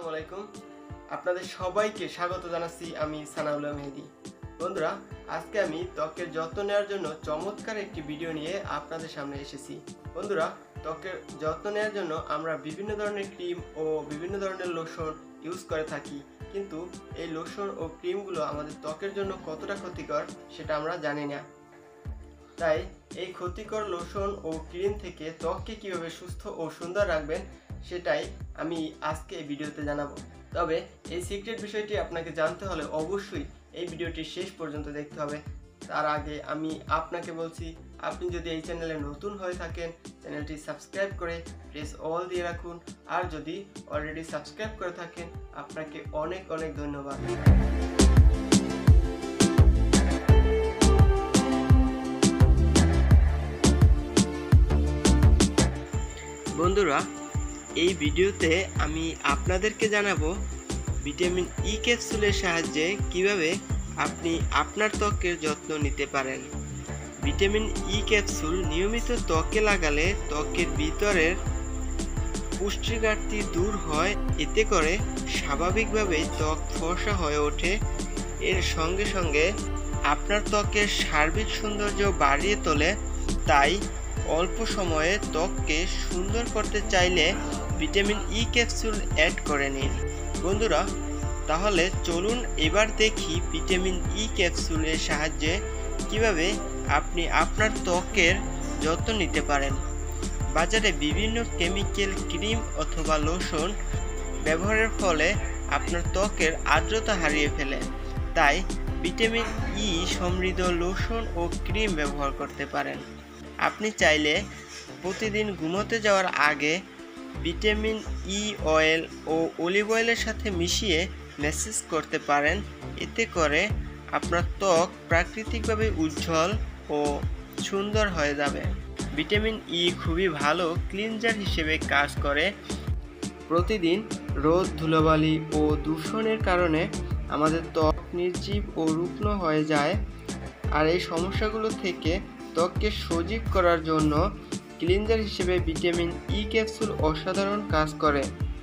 আসসালামু আলাইকুম। আপনাদের সবাইকে স্বাগত জানাচ্ছি আমি সানাউল্লাহ মেহেদি। বন্ধুরা, আজকে আমি ত্বকের যত্ন নেওয়ার জন্য চমৎকার একটি ভিডিও নিয়ে আপনাদের সামনে এসেছি। বন্ধুরা, ত্বকের যত্ন নেওয়ার জন্য আমরা বিভিন্ন ধরনের ক্রিম ও বিভিন্ন ধরনের লোশন ইউজ করে থাকি, কিন্তু এই লোশন ও ক্রিমগুলো আমাদের ত্বকের জন্য কতটা ক্ষতিকর সেটা আমরা জানি না। তাই এই ক্ষতিকর লোশন ও ক্রিম থেকে ত্বককে কীভাবে সুস্থ ও সুন্দর রাখবেন সেটাই আমি আজকে এই ভিডিওতে জানাবো। তবে এই সিক্রেট বিষয়টি আপনাকে জানতে হলে অবশ্যই এই ভিডিওটি শেষ পর্যন্ত দেখতে হবে। তার আগে আমি আপনাকে বলছি, আপনি যদি এই চ্যানেলে নতুন হয়ে থাকেন চ্যানেলটি সাবস্ক্রাইব করে প্রেস অল দিয়ে রাখুন, আর যদি অলরেডি সাবস্ক্রাইব করে থাকেন আপনাকে অনেক অনেক ধন্যবাদ। বন্ধুরা, এই ভিডিওতে আমি আপনাদেরকে জানাবো ভিটামিন ই ক্যাপসুলের সাহায্যে কিভাবে আপনি আপনার ত্বকের যত্ন নিতে পারেন। ভিটামিন ই ক্যাপসুল নিয়মিত ত্বকে লাগালে ত্বকের ভিতরের পুষ্টি ঘাটতি দূর হয়, এতে করে স্বাভাবিকভাবেই ত্বক ফর্সা হয়ে ওঠে। এর সঙ্গে সঙ্গে আপনার ত্বকের সার্বিক সৌন্দর্য বাড়িয়ে তোলে। তাই অল্প সময়ে ত্বককে সুন্দর করতে চাইলে ভিটামিন ই ক্যাপসুল অ্যাড করে নিন। বন্ধুরা, তাহলে চলুন এবার দেখি ভিটামিন ই ক্যাপসুলের সাহায্যে কিভাবে আপনি আপনার ত্বকের যত্ন নিতে পারেন। বাজারে বিভিন্ন কেমিক্যাল ক্রিম অথবা লোশন ব্যবহারের ফলে আপনার ত্বকের আর্দ্রতা হারিয়ে ফেলে। তাই ভিটামিন ই সমৃদ্ধ লোশন ও ক্রিম ব্যবহার করতে পারেন। আপনি চাইলে প্রতিদিন ঘুমোতে যাওয়ার আগে ভিটামিন ই অয়েল ও অলিভ অয়েলের সাথে মিশিয়ে ম্যাসেজ করতে পারেন। এতে করে আপনার ত্বক প্রাকৃতিকভাবে উজ্জ্বল ও সুন্দর হয়ে যাবে। ভিটামিন ই খুবই ভালো ক্লিনজার হিসেবে কাজ করে। প্রতিদিন রোদ, ধুলোবালি ও দূষণের কারণে আমাদের ত্বক নির্জীব ও রুগ্ন হয়ে যায়, আর এই সমস্যাগুলো থেকে ত্বককে সজীব করার জন্য ক্লিনজার হিসেবে ভিটামিন ই ক্যাপসুল অসাধারণ কাজ করে।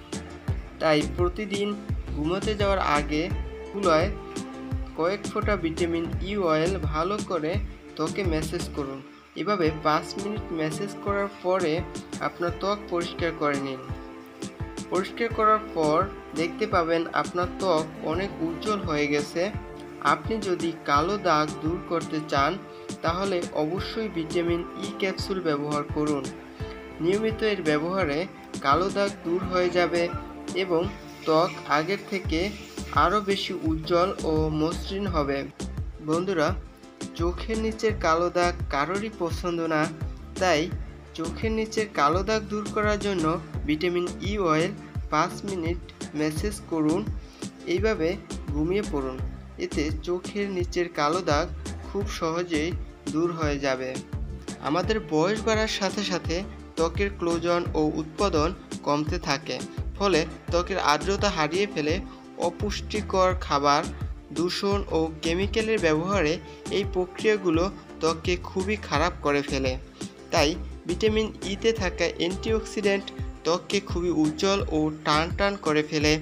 তাই প্রতিদিন ঘুমোতে যাওয়ার আগে চুলায় কয়েক ফোঁটা ভিটামিন ই অয়েল ভালো করে ত্বকে ম্যাসেজ করুন। এভাবে 5 মিনিট ম্যাসেজ করার পরে আপনার ত্বক পরিষ্কার করে নিন। পরিষ্কার করার পর দেখতে পাবেন আপনার ত্বক অনেক উজ্জ্বল হয়ে গেছে। আপনি যদি কালো দাগ দূর করতে চান তাহলে অবশ্যই ভিটামিন ই ক্যাপসুল ব্যবহার করুন। নিয়মিত এর ব্যবহারে কালো দাগ দূর হয়ে যাবে এবং ত্বক আগের থেকে আরও বেশি উজ্জ্বল ও মসৃণ হবে। বন্ধুরা, চোখের নিচের কালো দাগ কারোরই পছন্দ না, তাই চোখের নিচের কালো দাগ দূর করার জন্য vitamin E oil 5 minute massage করুন। এইভাবে ঘুমিয়ে পড়ুন, এতে চোখের নিচের কালো দাগ খুব সহজেই দূর হয়ে যাবে। আমাদের বয়স বাড়ার সাথে সাথে ত্বকের কোলাজেন ও উৎপাদন কমতে থাকে, ফলে ত্বকের আর্দ্রতা হারিয়ে ফেলে। অপুষ্টিকর খাবার, দূষণ ও কেমিক্যালের ব্যবহারে এই প্রক্রিয়াগুলো ত্বককে খুবই খারাপ করে ফেলে। তাই ভিটামিন ইতে থাকা অ্যান্টিঅক্সিডেন্ট ত্বককে খুবই উজ্জ্বল ও টান টান করে ফেলে।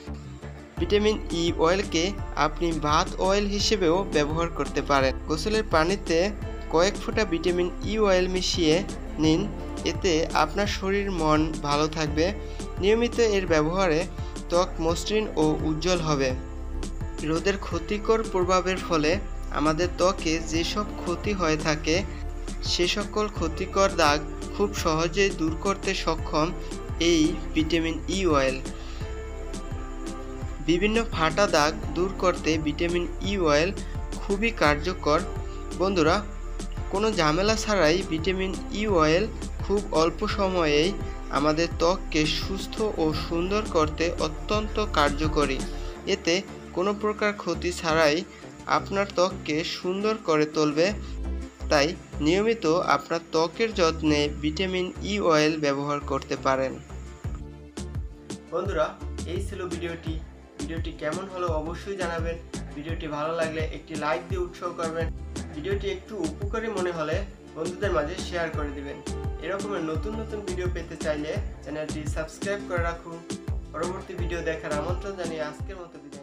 ভিটামিন ই অয়েলকে আপনি বাথ অয়েল হিসেবেও ব্যবহার করতে পারেন। গোসলের পানিতে কয়েক ফোঁটা ভিটামিন ই অয়েল মিশিয়ে নিন, এতে আপনার শরীর মন ভালো থাকবে। নিয়মিত এর ব্যবহারে ত্বক মসৃণ ও উজ্জ্বল হবে। রোদের ক্ষতিকর প্রভাবের ফলে আমাদের ত্বকে যেসব ক্ষতি হয়ে থাকে সে সকল ক্ষতিকর দাগ খুব সহজেই দূর করতে সক্ষম এই ভিটামিন ই অয়েল। বিভিন্ন ফাটা দাগ দূর করতে ভিটামিন ই অয়েল খুবই কার্যকর। বন্ধুরা, কোনো ঝামেলা ছাড়াই ভিটামিন ই অয়েল খুব অল্প সময়েই আমাদের ত্বককে সুস্থ ও সুন্দর করতে অত্যন্ত কার্যকরী। এতে কোনো প্রকার ক্ষতি ছাড়াই আপনার ত্বককে সুন্দর করে তুলবে। তাই নিয়মিত আপনার ত্বকের যত্নে ভিটামিন ই অয়েল ব্যবহার করতে পারেন। বন্ধুরা, এই ছিল ভিডিওটি কেমন হলো অবশ্যই জানাবেন। ভিডিওটি ভালো লাগলে একটি লাইক দিয়ে উৎসাহ করবেন। ভিডিওটি একটু উপকারী মনে হলে বন্ধুদের মাঝে শেয়ার করে দিবেন। এরকমের নতুন নতুন ভিডিও পেতে চাইলে চ্যানেলটি সাবস্ক্রাইব করে রাখুন। পরবর্তী ভিডিও ভিডিও দেখার আমন্ত্রণ জানিয়ে আজকের মতো বিদায়।